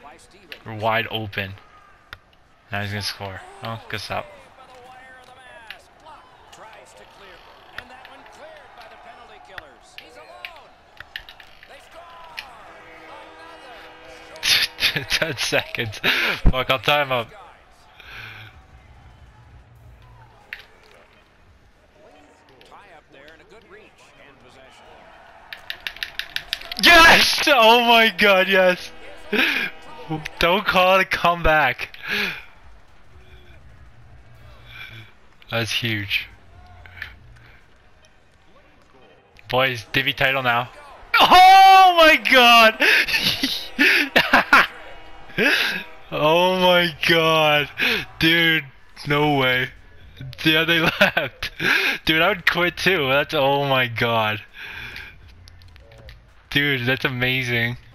We're wide open. Now he's gonna score. Oh, good stop. Another. 10 seconds. Fuck, I'll time up. Yes! Oh my god, yes! Don't call it a comeback. That's huge. Boys, Divi title now. Oh my god! Oh my god! Dude, no way. Yeah, they left. Dude, I would quit too. That's, oh my god. Dude, that's amazing.